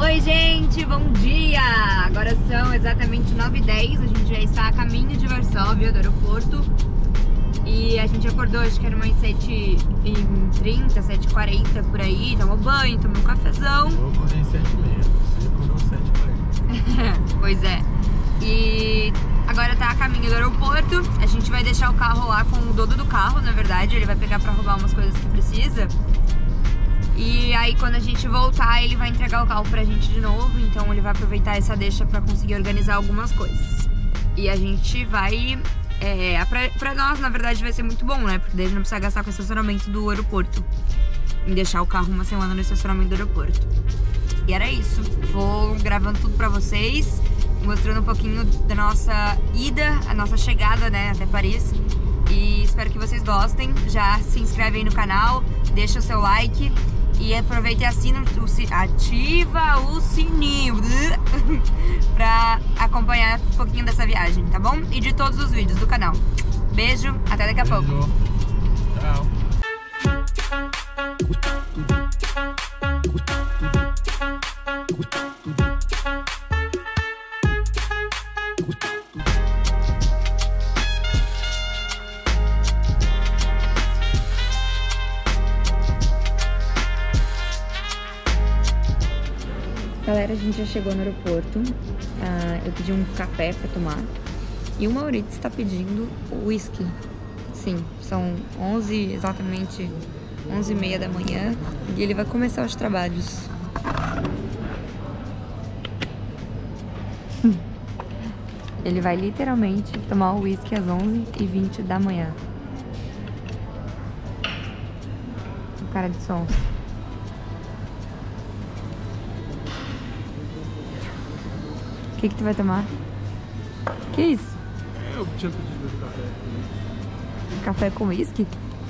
Oi gente, bom dia! Agora são exatamente 9h10, a gente já está a caminho de Varsóvia, do aeroporto. E a gente acordou, acho que era umas 7h30, 7h40 por aí. Tomou banho, tomou um cafezão. Eu acordei 7h30, você acordou 7h40. Pois é. E agora tá a caminho do aeroporto. A gente vai deixar o carro lá com o dono do carro, na verdade. Ele vai pegar pra arrumar umas coisas que precisa. E aí quando a gente voltar, ele vai entregar o carro pra gente de novo. Então ele vai aproveitar essa deixa pra conseguir organizar algumas coisas. E a gente vai... pra nós, na verdade, vai ser muito bom, né? Porque daí a gente não precisa gastar com o estacionamento do aeroporto. Em deixar o carro uma semana no estacionamento do aeroporto. E era isso. Vou gravando tudo pra vocês, mostrando um pouquinho da nossa ida, a nossa chegada, né, até Paris. E espero que vocês gostem. Já se inscreve aí no canal, deixa o seu like e aproveita e ativa o sininho pra acompanhar um pouquinho dessa viagem, tá bom? E de todos os vídeos do canal. Beijo, até daqui a pouco. Tchau. Galera, a gente já chegou no aeroporto. Eu pedi um café pra tomar. E o Maurício está pedindo whisky. Sim, são 11, exatamente 11h30 da manhã. E ele vai começar os trabalhos. Ele vai literalmente tomar o whisky às 11h20 da manhã. O cara de sons. O que tu vai tomar? Que isso? Eu tinha pedido café. Café com uísque?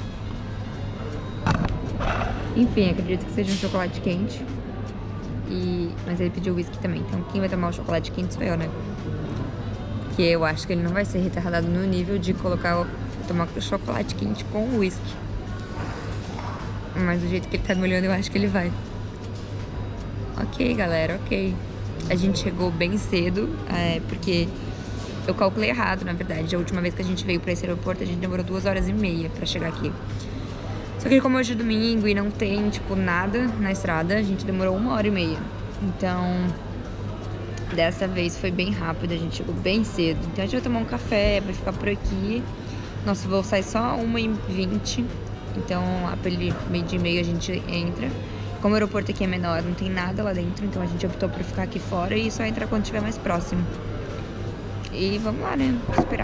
Enfim, acredito que seja um chocolate quente. Mas ele pediu uísque também. Então quem vai tomar o chocolate quente sou eu, né? Porque eu acho que ele não vai ser retardado no nível de tomar chocolate quente com uísque. Mas do jeito que ele tá me olhando, eu acho que ele vai. Ok, galera, ok. A gente chegou bem cedo, porque eu calculei errado, na verdade. A última vez que a gente veio pra esse aeroporto, a gente demorou 2h30 pra chegar aqui. Só que como hoje é domingo e não tem, tipo, nada na estrada, a gente demorou 1h30. Então, dessa vez foi bem rápido, a gente chegou bem cedo. Então a gente vai tomar um café, vai ficar por aqui. Nosso voo sai só 1h20. Então, lá pelo meio-dia e meio a gente entra. Como o aeroporto aqui é menor, não tem nada lá dentro, então a gente optou por ficar aqui fora e só entrar quando estiver mais próximo. E vamos lá, né? Vou esperar.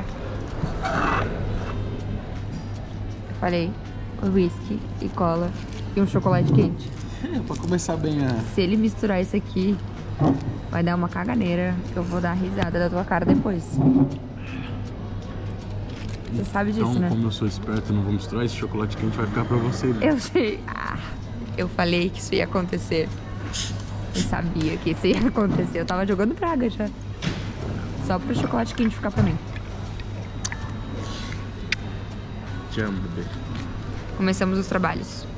Eu falei, whisky e cola e um chocolate quente. Pra começar bem Se ele misturar isso aqui, vai dar uma caganeira, que eu vou dar risada da tua cara depois. Você sabe disso, então, né? Como eu sou esperto, eu não vou misturar, esse chocolate quente vai ficar pra você. Né? Eu sei. Eu falei que isso ia acontecer. Eu sabia que isso ia acontecer. Eu tava jogando praga já. Só pro chocolate quente ficar pra mim. Te amo, bebê. Começamos os trabalhos.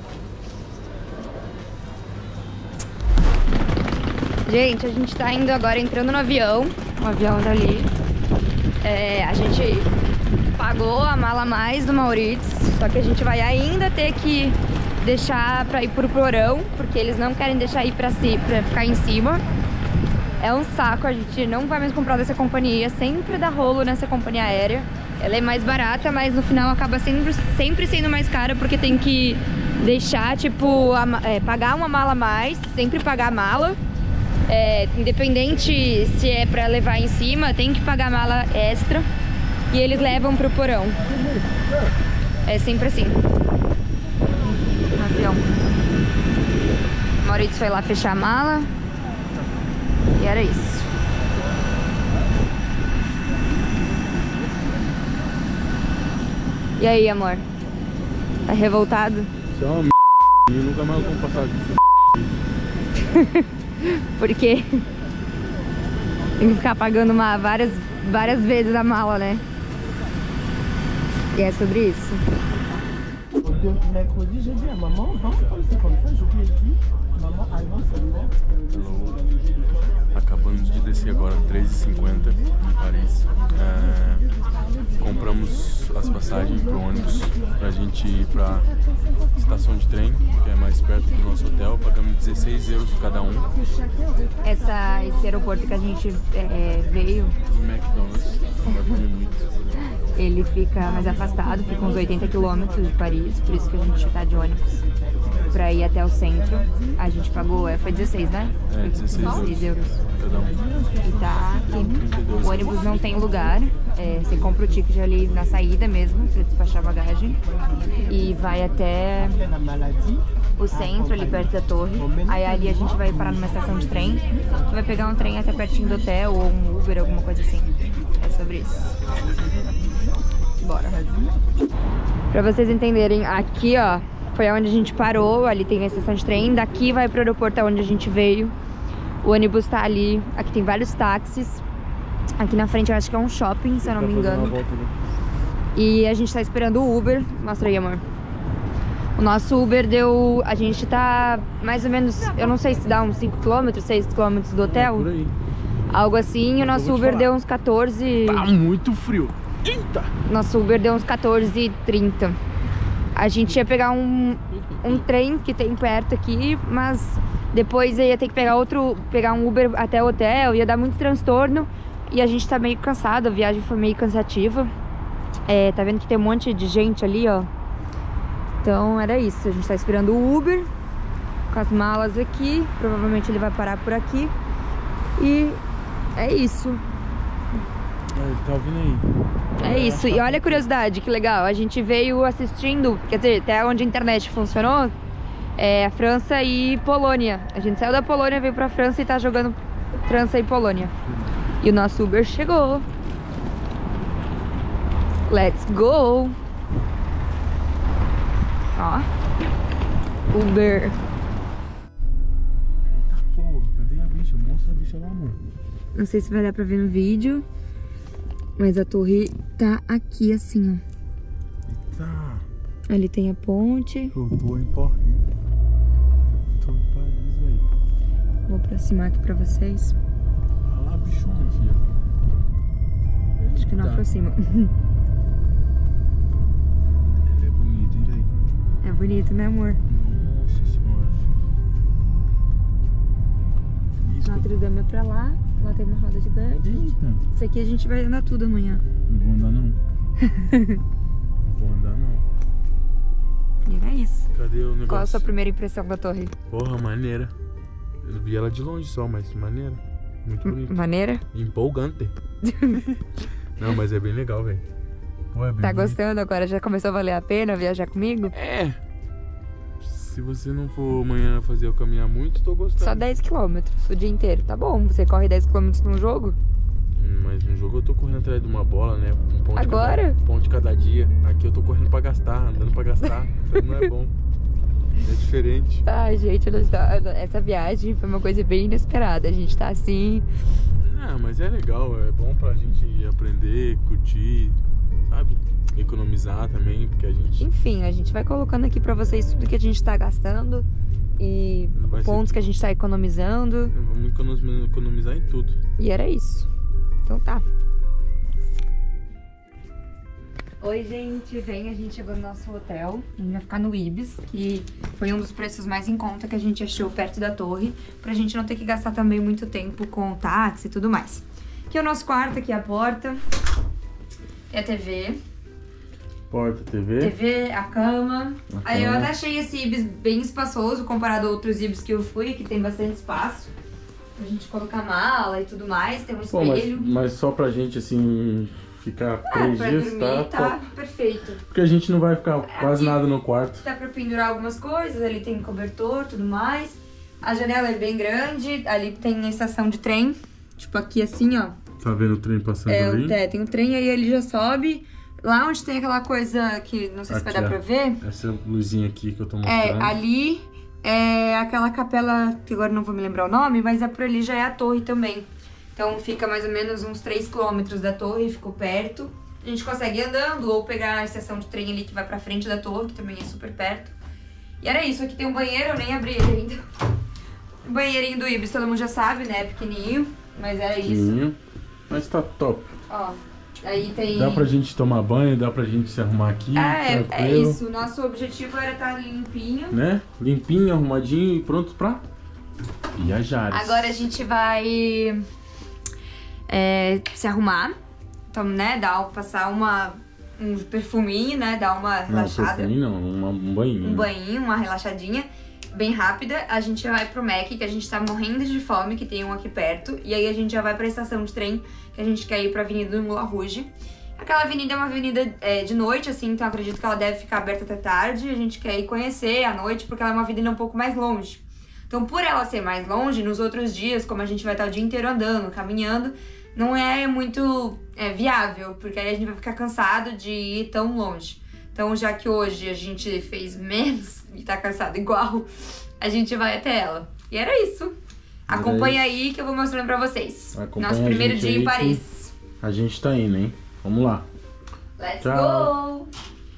Gente, a gente tá indo agora, entrando no avião. O avião tá ali. A gente pagou a mala a mais do Maurício. Só que a gente vai ainda ter que deixar pra ir pro porão, porque eles não querem deixar ir pra ficar em cima. É um saco, a gente não vai mais comprar dessa companhia, sempre dá rolo nessa companhia aérea. Ela é mais barata, mas no final acaba sempre sendo mais cara, porque tem que deixar, tipo, pagar uma mala a mais, sempre pagar a mala. Independente se é pra levar em cima, tem que pagar a mala extra e eles levam pro porão. É sempre assim. Avião. O Maurício foi lá fechar a mala. E era isso. E aí, amor? Tá revoltado? Você é uma eu nunca mais vou passar aqui. Por quê? Tem que ficar pagando várias vezes a mala, né? E é sobre isso. Mercredi, j'ai dit à maman, bon, comme c'est comme ça, je lui ai dit, maman, allons seulement le jour. descer agora 3h50 em Paris. Compramos as passagens pro ônibus pra gente ir pra estação de trem, que é mais perto do nosso hotel. Pagamos 16 euros cada um. Esse aeroporto que a gente veio, McDonald's, vai comer muito. ele fica mais afastado, fica uns 80 quilômetros de Paris, por isso que a gente tá de ônibus pra ir até o centro. A gente pagou, foi 16, né? 16 euros cada um. E tá aqui. O ônibus não tem lugar, você compra o ticket ali na saída mesmo, pra despachar a bagagem. E vai até o centro, ali perto da torre. Aí ali a gente vai parar numa estação de trem. Vai pegar um trem até pertinho do hotel, ou um Uber, alguma coisa assim. É sobre isso. Bora. Pra vocês entenderem, aqui ó, foi onde a gente parou, ali tem a estação de trem. Daqui vai pro aeroporto onde a gente veio. O ônibus tá ali, aqui tem vários táxis. Aqui na frente eu acho que é um shopping, se eu não me engano. E a gente tá esperando o Uber. Mostra aí, amor. O nosso Uber deu... A gente tá mais ou menos... Eu não sei se dá uns 5 km, 6 km do hotel. Por aí. Algo assim. E o nosso Uber deu uns 14... Tá muito frio. Eita! Nosso Uber deu uns 14,30. A gente ia pegar um trem que tem perto aqui, mas depois ia ter que pegar um Uber até o hotel. Ia dar muito transtorno. E a gente tá meio cansado, a viagem foi meio cansativa. Tá vendo que tem um monte de gente ali, ó. Então era isso, a gente tá esperando o Uber com as malas aqui. Provavelmente ele vai parar por aqui. E é isso. Ele tá vindo aí. É isso, e olha a curiosidade, que legal. A gente veio assistindo, quer dizer, até onde a internet funcionou, a França e Polônia. A gente saiu da Polônia, veio pra França e tá jogando França e Polônia. E o nosso Uber chegou. Let's go! Ó. Uber. Eita porra, cadê a bicha? Mostra a bicha lá, amor. Não sei se vai dar pra ver no vídeo, mas a torre tá aqui assim, ó. Eita. Ali tem a ponte. Eu tô em Paris. Tô em Paris, velho. Vou aproximar aqui pra vocês. Olha lá, bichona, filha. Acho que não aproxima. Ela é bonita, hein, velho? É bonito, né, amor? Nossa senhora. Notre Dame é pra lá. Lá tem uma roda gigante. Eita. Isso aqui a gente vai andar tudo amanhã. Não vou andar, não. Não vou andar, não. E era isso. Cadê o negócio? Qual a sua primeira impressão da torre? Porra, maneira. Eu vi ela de longe só, mas maneira. Muito bonita. Maneira? Empolgante. Não, mas é bem legal, velho. Tá gostando agora? Já começou a valer a pena viajar comigo? É. Se você não for amanhã fazer eu caminhar muito, tô gostando. Só 10 km o dia inteiro. Tá bom, você corre 10 km num jogo? Mas no jogo eu tô correndo atrás de uma bola, né? Um ponto Agora? Ponto de cada dia. Aqui eu tô correndo pra gastar, andando pra gastar. Então não é bom. É diferente. Ai, gente, essa viagem foi uma coisa bem inesperada. A gente tá assim... Ah, mas é legal. É bom pra gente aprender, curtir, sabe? Economizar também, porque a gente... Enfim, a gente vai colocando aqui pra vocês tudo que a gente tá gastando e pontos que a gente tá economizando. Vamos economizar em tudo. E era isso. Então tá. Oi, gente. A gente chegou no nosso hotel. A gente vai ficar no Ibis, que foi um dos preços mais em conta que a gente achou perto da torre, pra gente não ter que gastar também muito tempo com táxi e tudo mais. Aqui é o nosso quarto, aqui é a porta. Tem a TV. Porta, TV. TV, a cama. Aí eu até achei esse Ibis bem espaçoso comparado a outros Ibis que eu fui, que tem bastante espaço pra gente colocar mala e tudo mais. Tem um espelho. Mas só pra gente, assim, ficar 3 dias, dormir, tá top. perfeito. Porque a gente não vai ficar quase Aqui nada no quarto. dá pra pendurar algumas coisas, ali tem cobertor, tudo mais. A janela é bem grande, ali tem a estação de trem, tipo aqui assim, ó. Tá vendo o trem passando ali? Tem um trem, aí ele já sobe. Lá onde tem aquela coisa que não sei se vai dar pra ver. Essa luzinha aqui que eu tô mostrando. Ali é aquela capela, que agora não vou me lembrar o nome, mas por ali já é a torre também. Então fica mais ou menos uns 3 km da torre, ficou perto. A gente consegue ir andando ou pegar a estação de trem ali que vai pra frente da torre, que também é super perto. E era isso, aqui tem um banheiro, eu nem abri ele ainda. O banheirinho do Ibis, todo mundo já sabe, né? Pequenininho, mas era isso. Mas tá top. Ó, aí tem... Dá pra gente tomar banho, dá pra gente se arrumar aqui, é tranquilo. isso. Nosso objetivo era estar limpinho. Né? Limpinho, arrumadinho e pronto pra viajar. Agora a gente vai se arrumar. Então, né, passar um perfuminho, né? Dar uma relaxada. Perfuminho não, um banhinho. Um banhinho, uma relaxadinha. Bem rápida, a gente vai pro Mac, que a gente tá morrendo de fome, que tem um aqui perto. E aí a gente já vai pra estação de trem, que a gente quer ir pra Avenida do Moulin Rouge. Aquela avenida é uma avenida de noite, assim, então eu acredito que ela deve ficar aberta até tarde. A gente quer ir conhecer à noite, porque ela é uma avenida um pouco mais longe. Então, por ela ser mais longe, nos outros dias, como a gente vai estar o dia inteiro andando, caminhando, não é muito viável, porque aí a gente vai ficar cansado de ir tão longe. Então, já que hoje a gente fez menos e tá cansado igual, a gente vai até ela. E era isso. Acompanha aí que eu vou mostrando pra vocês. Nosso primeiro dia em Paris. A gente tá indo, hein? Vamos lá. Let's go!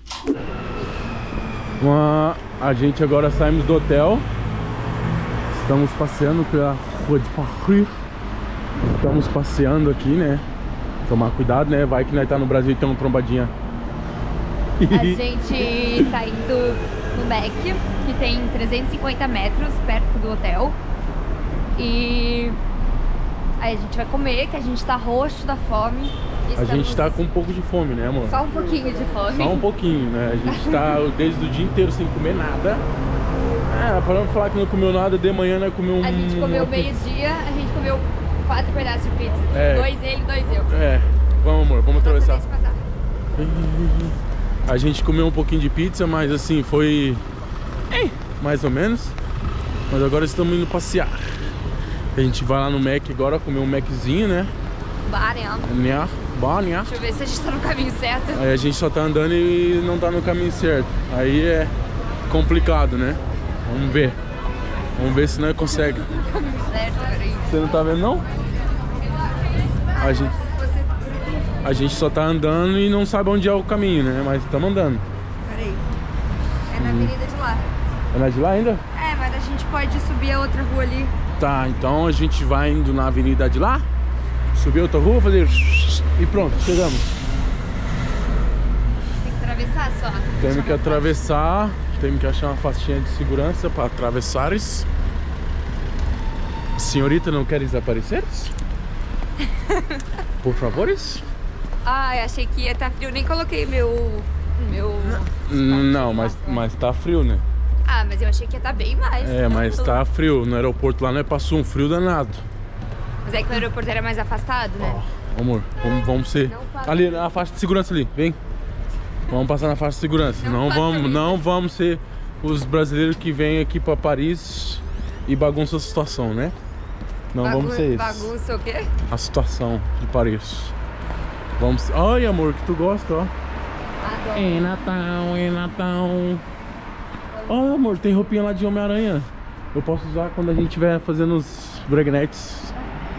A gente agora saímos do hotel. Estamos passeando pela rua de Paris. Estamos passeando aqui, né? Tomar cuidado, né? Vai que nós tá no Brasil e tem uma trombadinha. A gente tá indo no Mac, que tem 350 metros perto do hotel. E aí a gente vai comer, que a gente tá roxo da fome. A gente tá com um pouco de fome, né, amor? Só um pouquinho de fome. Só um pouquinho, né? A gente tá desde o dia inteiro sem comer nada. Para não falar que não comeu nada, de manhã nós comeu A gente comeu meio-dia, a gente comeu 4 pedaços de pizza. 2 ele, 2 eu. Vamos, amor, vamos atravessar. A gente comeu um pouquinho de pizza, mas assim, foi mais ou menos. Mas agora estamos indo passear. A gente vai lá no Mac agora, comer um Maczinho, né? Barnya. Deixa eu ver se a gente tá no caminho certo. Aí a gente só tá andando e não tá no caminho certo. Aí é complicado, né? Vamos ver. Vamos ver se nós consegue. Você não tá vendo, não? A gente só tá andando e não sabe onde é o caminho, né? Mas estamos andando. Peraí. É na avenida de lá. É na de lá ainda? É, mas a gente pode subir a outra rua ali. Tá, então a gente vai indo na avenida de lá, subir outra rua, fazer e pronto, chegamos. Tem que atravessar só. Temos que atravessar, temos que achar uma faixinha de segurança para atravessar. Senhorita, não quer desaparecer? Por favores? Ai, achei que ia estar frio, nem coloquei meu... Não, mas tá frio, né? Ah, mas eu achei que ia estar bem mais. Mas tá frio. No aeroporto lá, né, passou um frio danado. Mas é que o aeroporto era mais afastado, né? Amor, vamos ser... Ali, na faixa de segurança ali, vem. Vamos passar na faixa de segurança. Não vamos ser os brasileiros que vêm aqui pra Paris e bagunçam a situação, né? Não vamos ser isso. Bagunça o quê? A situação de Paris. Vamos... Ai, amor, que tu gosta, ó. Adoro. É Natal. Olha, amor, tem roupinha lá de Homem-Aranha. Eu posso usar quando a gente estiver fazendo os breguetes.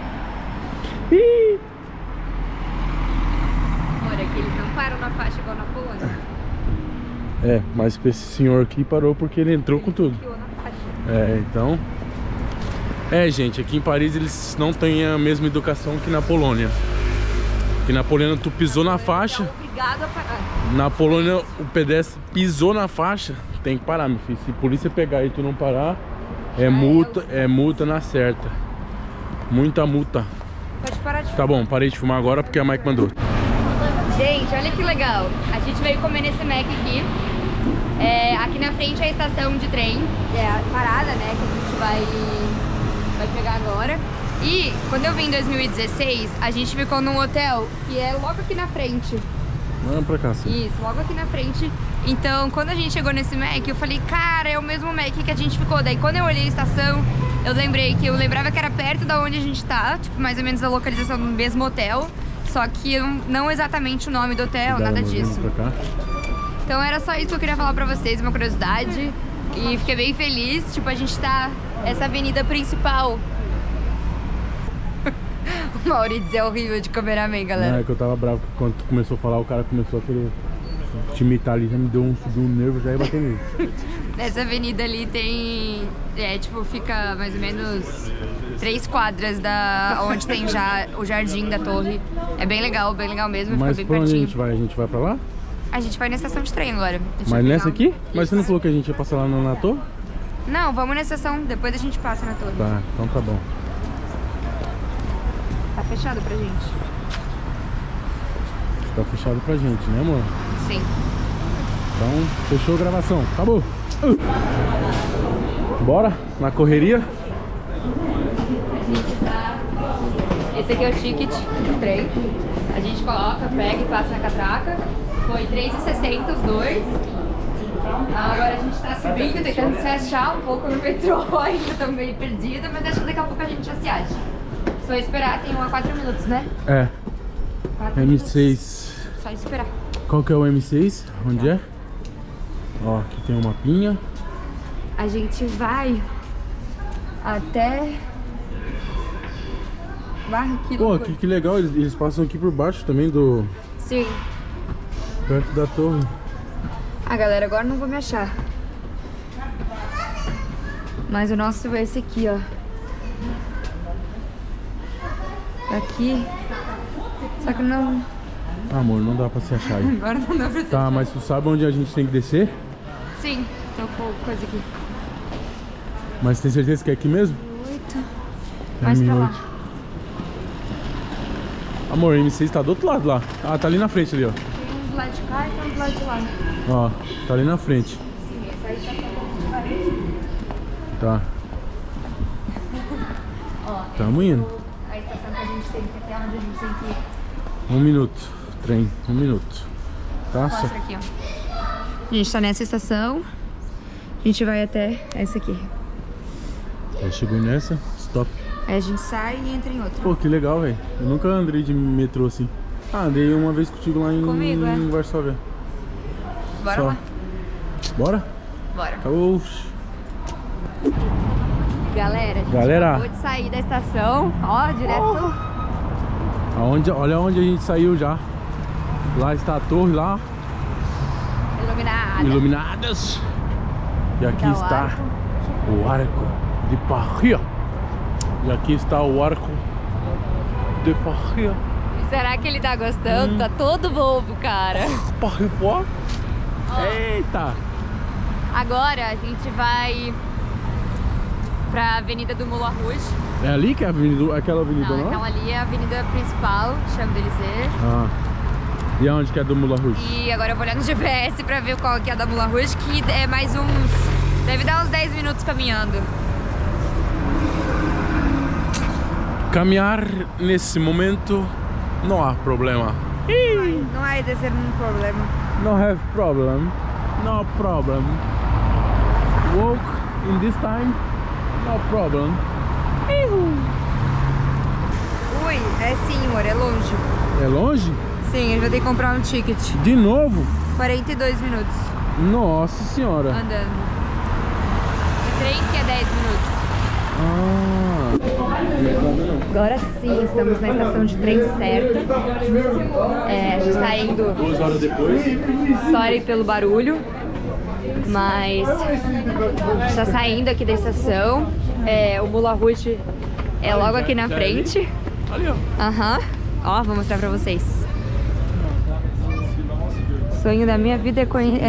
Olha, que eles não param na faixa igual na Polônia. Mas esse senhor aqui parou porque ele entrou com tudo. Na faixa. Então... gente, aqui em Paris eles não têm a mesma educação que na Polônia. Aqui na Polônia tu pisou na faixa. Obrigado a parar. Na Polônia o pedestre pisou na faixa, tem que parar, meu filho. Se a polícia pegar e tu não parar, é multa na certa. Muita multa. Pode parar de filmar. Tá bom, parei de filmar agora porque a Mike mandou. Gente, olha que legal. A gente veio comer nesse Mac aqui. Aqui na frente é a estação de trem. É a parada, né, que a gente vai pegar agora. E quando eu vim em 2016, a gente ficou num hotel que é logo aqui na frente. Vamos pra cá, sim. Isso, logo aqui na frente. Então, quando a gente chegou nesse Mac, eu falei, cara, é o mesmo Mac que a gente ficou. Daí, quando eu olhei a estação, eu lembrava que era perto da onde a gente tá, tipo, mais ou menos a localização do mesmo hotel. Só que não exatamente o nome do hotel, nada disso. Pra cá. Então, era só isso que eu queria falar pra vocês, uma curiosidade. E fiquei bem feliz, tipo, a gente tá nessa avenida principal. O Maurício é horrível de cameraman, galera. Não, é que eu tava bravo que quando tu começou a falar, o cara começou a querer te imitar ali, já me deu um nervo, já ia bater nele. Essa avenida ali tem... tipo, fica mais ou menos 3 quadras da onde tem já o jardim da torre. É bem legal mesmo. Mas fica bem pra onde pertinho. a gente vai? A gente vai pra lá? A gente vai na estação de trem agora. Mas nessa aqui? Mas você não falou que a gente ia passar lá na torre? Não, vamos na estação, depois a gente passa na torre. Tá, então tá bom. Tá fechado pra gente. Tá fechado pra gente, né, amor? Sim. Então, fechou a gravação. Acabou. Bora na correria. Esse aqui é o ticket do trem. A gente coloca, pega e passa na catraca. Foi R$3,60 os dois. Agora a gente tá subindo, tentando se achar um pouco no metrô. Ainda tô meio perdida, mas acho que daqui a pouco a gente já se acha. Só esperar, tem 4 minutos, né? É. 4 M6. minutos. Só esperar. Qual que é o M6? Onde é? Ó, aqui tem um mapinha. A gente vai até... Que Pô, loucura. que legal, eles passam aqui por baixo também do... Sim. Perto da torre. Ah, galera, agora não vou me achar. Mas o nosso é esse aqui, ó. Aqui. Só que não... Amor, não dá pra se achar aí. Agora não dá pra ser. Tá, mas tu sabe onde a gente tem que descer? Sim, tô com coisa aqui. Mas tem certeza que é aqui mesmo? 8. Mais pra lá. Amor, o M6 tá do outro lado lá. Ah, tá ali na frente ali, ó. Tem um do lado de cá e tem um do lado de lá. Ó, tá ali na frente. Sim, essa aí tá falando de parede. Tá. Ó, Tamo indo. a estação que a gente tem que até onde a gente tem que ir. 1 minuto. Trem, 1 minuto. Tá? Mostra aqui, ó. A gente tá nessa estação. A gente vai até essa aqui. Já chegou nessa. Stop. Aí a gente sai e entra em outra. Pô, que legal, velho. Eu nunca andei de metrô assim. Ah, andei uma vez contigo lá em Comigo, é? Varsóvia. Bora Só. lá. Bora? Bora. Acabou. Galera, a gente Galera. acabou de sair da estação. Ó, direto. Olha onde a gente saiu já. Lá está a torre lá. Iluminada. Iluminadas. E aqui Tá o está arco. o arco de Paris. E aqui está o arco de Paris. Será que ele tá gostando? Tá todo bobo, cara. Paris. Eita! Agora a gente vai pra Avenida do Moulin Rouge. É ali que é a avenida, aquela avenida, Não, não? aquela ali é a avenida principal, Champs-Élysées. Ah. E aonde que é do Moulin Rouge? E agora eu vou olhar no GPS pra ver qual que é a da Moulin Rouge, que é mais uns... Deve dar uns 10 minutos caminhando. Caminhar nesse momento não há problema. Não vai ser um problema. No have problem. No problem. Walk in this time. No problem. Ui, é sim, amor, é longe. É longe? Sim, a gente vai ter que comprar um ticket. De novo? 42 minutos Nossa senhora. andando. O trem que é 10 minutos. Ah. Agora sim, estamos na estação de trem certa. A gente tá indo 2 horas depois. sorry pelo barulho, mas a gente tá saindo aqui da estação. O Moulin Rouge é logo aqui na frente. Ali, ó. Aham. Ó, vou mostrar pra vocês. O sonho da minha vida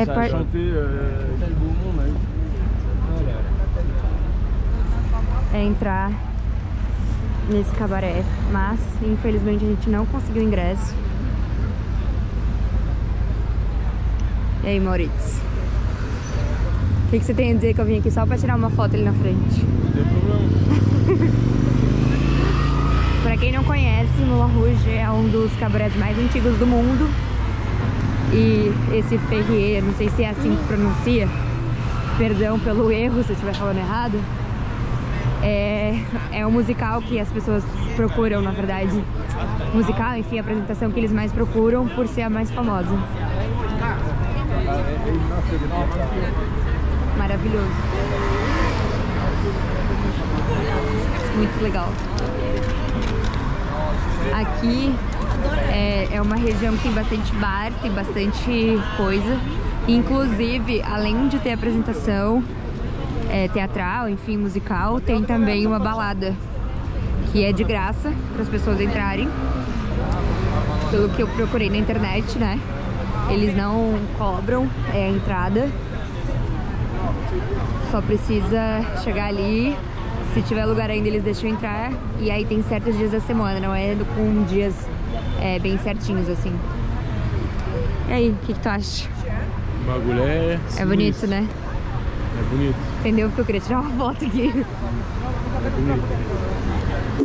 é entrar nesse cabaré, mas infelizmente a gente não conseguiu ingresso. E aí, Maurício? O que você tem a dizer que eu vim aqui só pra tirar uma foto ali na frente? Não tem problema. Pra quem não conhece, Moulin Rouge é um dos cabarés mais antigos do mundo. E esse Ferrier, não sei se é assim que pronuncia, perdão pelo erro se eu estiver falando errado, é um musical que as pessoas procuram, na verdade. Musical, enfim, a apresentação que eles mais procuram por ser a mais famosa. Maravilhoso. Muito legal. Aqui é uma região que tem bastante bar, tem bastante coisa. Inclusive, além de ter apresentação teatral, enfim, musical, tem também uma balada que é de graça para as pessoas entrarem. Pelo que eu procurei na internet, né? Eles não cobram a entrada. Só precisa chegar ali. Se tiver lugar ainda, eles deixam entrar. E aí tem certos dias da semana, não é com dias bem certinhos, assim. E aí, o que tu acha? O bagulho é bonito, né? É bonito. Entendeu? Porque eu queria tirar uma foto aqui. É bonito.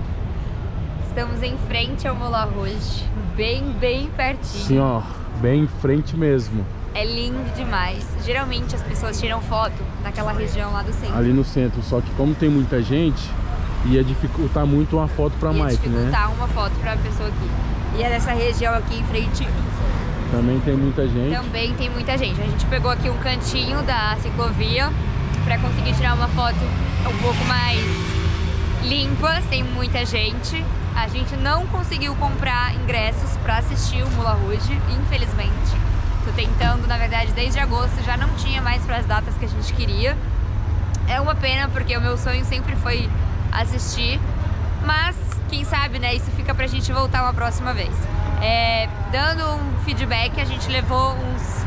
Estamos em frente ao Moulin Rouge. Bem pertinho. Sim, ó. Bem em frente mesmo. É lindo demais. Geralmente as pessoas tiram foto naquela região lá do centro. Ali no centro, só que como tem muita gente, ia dificultar muito uma foto pra Mike, né? Ia dificultar uma foto pra pessoa aqui. E é nessa região aqui em frente. Também tem muita gente. Também tem muita gente. A gente pegou aqui um cantinho da ciclovia pra conseguir tirar uma foto um pouco mais limpa, sem muita gente. A gente não conseguiu comprar ingressos pra assistir o Moulin Rouge, infelizmente. Tô tentando, na verdade, desde agosto, já não tinha mais para as datas que a gente queria. É uma pena, porque o meu sonho sempre foi assistir, mas quem sabe, né, isso fica pra gente voltar uma próxima vez. Dando um feedback, a gente levou uns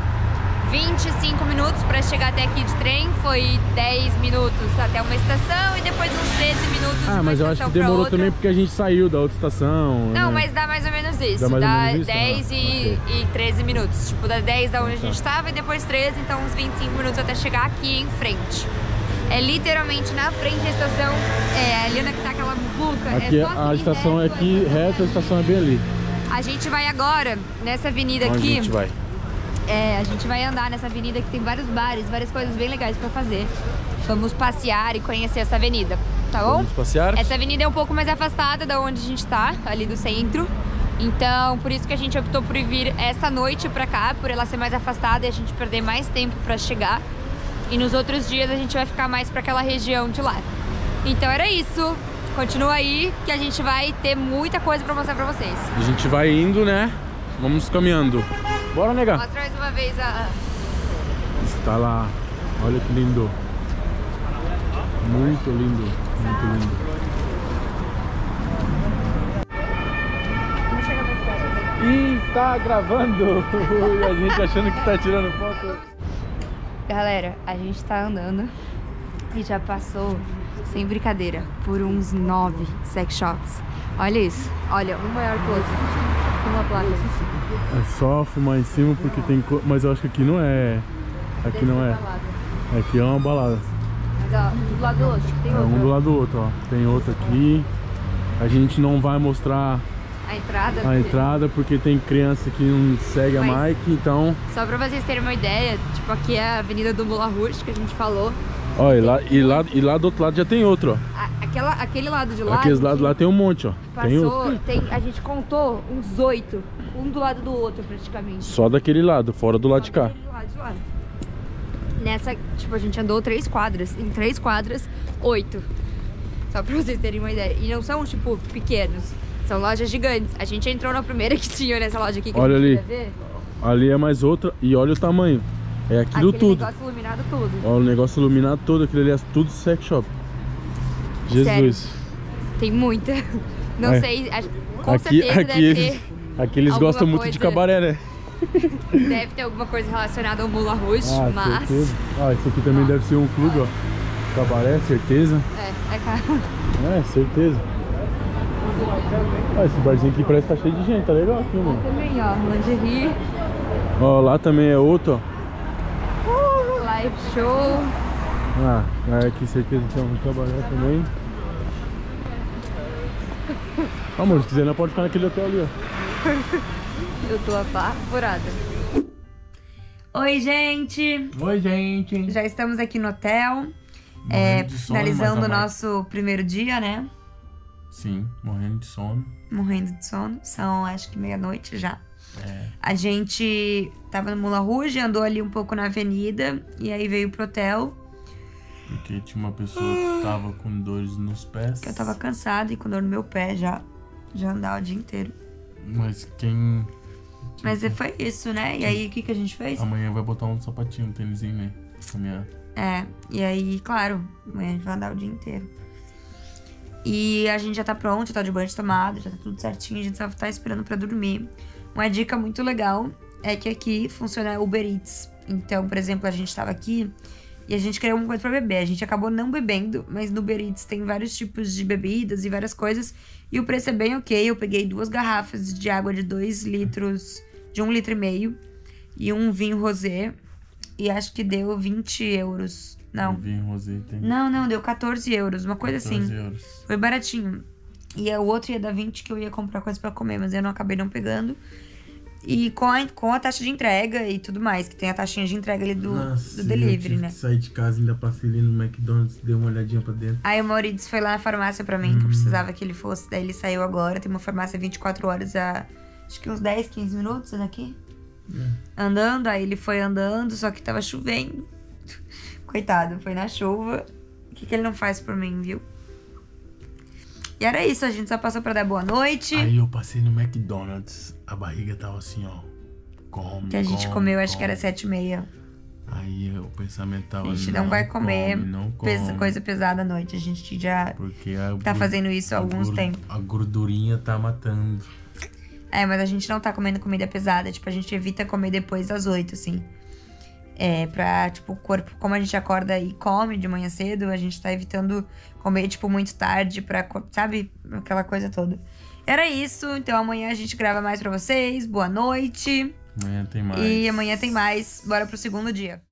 25 minutos para chegar até aqui de trem, foi 10 minutos até uma estação e depois uns 13 minutos de uma mas eu acho que demorou também porque a gente saiu da outra estação. Não, né? Mas dá mais ou menos isso, dá 10 e 13 minutos, tipo, dá 10 da onde a gente estava e depois 13, então uns 25 minutos até chegar aqui em frente. É literalmente na frente da estação, ali onde tá aquela muvuca. Aqui a estação é aqui reto, a estação é bem ali. A gente vai agora nessa avenida Onde aqui. a gente vai? A gente vai andar nessa avenida que tem vários bares, várias coisas bem legais pra fazer. Vamos passear e conhecer essa avenida, tá bom? Vamos passear? Essa avenida é um pouco mais afastada da onde a gente tá, ali do centro. Então, por isso que a gente optou por vir essa noite pra cá, por ela ser mais afastada e a gente perder mais tempo pra chegar. E nos outros dias a gente vai ficar mais pra aquela região de lá. Então era isso. Continua aí que a gente vai ter muita coisa pra mostrar pra vocês. A gente vai indo, né? Vamos caminhando. Bora, nega. Mostra mais uma vez a... Está lá. Olha que lindo. Muito lindo. Muito lindo. Ih, tá gravando. A gente achando que tá tirando foto. Galera, a gente tá andando e já passou, sem brincadeira, por uns 9 sex shops. Olha isso. Olha, um maior que o outro. Uma placa. É só filmar em cima porque tem... Mas eu acho que aqui não é... Aqui não é. Aqui é uma balada. Mas ó, um do lado do outro. Tem outro. Um do lado do outro, ó. Tem outro aqui. A gente não vai mostrar a entrada porque tem criança que não segue a Mike, então... Só pra vocês terem uma ideia, tipo, aqui é a avenida do Moulin Rouge que a gente falou. Ó, e lá do outro lado já tem outro, ó. Aquele lado de lá... Aqueles lados lá tem um monte, ó. A gente contou uns 8, um do lado do outro praticamente. Só daquele lado, fora do lado de cá. Do lado de lá. Nessa, tipo, a gente andou 3 quadras. Em 3 quadras, 8. Só pra vocês terem uma ideia. E não são, tipo, pequenos. São lojas gigantes. A gente entrou na primeira que tinha nessa loja aqui que olha a gente ali. ver. Ali é mais outra e olha o tamanho. É aquilo aquele tudo. Negócio iluminado tudo. Ó, o negócio iluminado todo, aquilo ali é tudo sex shop. Jesus. Sério, tem muita. Não sei, com certeza deve ter. Aqui eles gostam muito de cabaré, né? Deve ter alguma coisa relacionada ao Moulin Rouge, mas... Certeza. Isso aqui também deve ser um clube, ó. Cabaré, certeza. É caro. Certeza. Esse barzinho aqui parece que tá cheio de gente, tá legal aqui, mano. Também, ó, lingerie. Ó, lá também é outro, ó. Live show. Aqui certeza tem um cabaré também. Amor, se quiser, não pode ficar naquele hotel ali, ó. Eu tô apavorada. Oi, gente! Oi, gente! Já estamos aqui no hotel. Finalizando o nosso primeiro dia, né? Sim, morrendo de sono. Morrendo de sono. São, acho que meia-noite já. A gente tava no Moulin Rouge, andou ali um pouco na avenida e aí veio pro hotel. Porque tinha uma pessoa que tava com dores nos pés. Que eu tava cansada e com dor no meu pé já andava o dia inteiro. Mas quem Mas foi isso, né? E aí, o que a gente fez? Amanhã vai botar um sapatinho, um tênisinho, né? Caminhar. E aí, claro, amanhã a gente vai andar o dia inteiro. E a gente já tá pronto, tá de banho tomado, já tá tudo certinho, a gente só tá esperando pra dormir. Uma dica muito legal é que aqui funciona Uber Eats. Então, por exemplo, a gente tava aqui e a gente queria alguma coisa pra beber. A gente acabou não bebendo, mas no Uber Eats tem vários tipos de bebidas e várias coisas. E o preço é bem ok. Eu peguei 2 garrafas de água de 2 litros, de 1,5 litro e um vinho rosé. E acho que deu 20 euros. Não. Vinho rosé tem. Não, deu 14 euros, uma coisa 14 assim. euros. Foi baratinho. E o outro ia dar 20 que eu ia comprar coisa pra comer, mas eu não acabei não pegando. E com a taxa de entrega e tudo mais, que tem a taxinha de entrega ali do delivery, né? Saí de casa, ainda passei ali no McDonald's, dei uma olhadinha pra dentro. Aí o Maurício foi lá na farmácia pra mim, que eu precisava que ele fosse. Daí ele saiu agora, tem uma farmácia 24 horas acho que uns 10, 15 minutos daqui. Andando, aí ele foi andando, só que tava chovendo. Coitado, foi na chuva. O que ele não faz por mim, viu? E era isso, a gente só passou pra dar boa noite. Aí eu passei no McDonald's, a barriga tava assim, ó. Que a gente comeu, acho que era 7h30. Aí o pensamento tava... A gente não vai comer come. coisa pesada à noite. A gente já tá fazendo isso há alguns tempos. A gordurinha tá matando. Mas a gente não tá comendo comida pesada. Tipo, a gente evita comer depois das 8, assim. Pra, tipo, o corpo... Como a gente acorda e come de manhã cedo, a gente tá evitando comer, tipo, muito tarde pra... Sabe? Aquela coisa toda. Era isso. Então, amanhã a gente grava mais pra vocês. Boa noite. Amanhã tem mais. E amanhã tem mais. Bora pro segundo dia.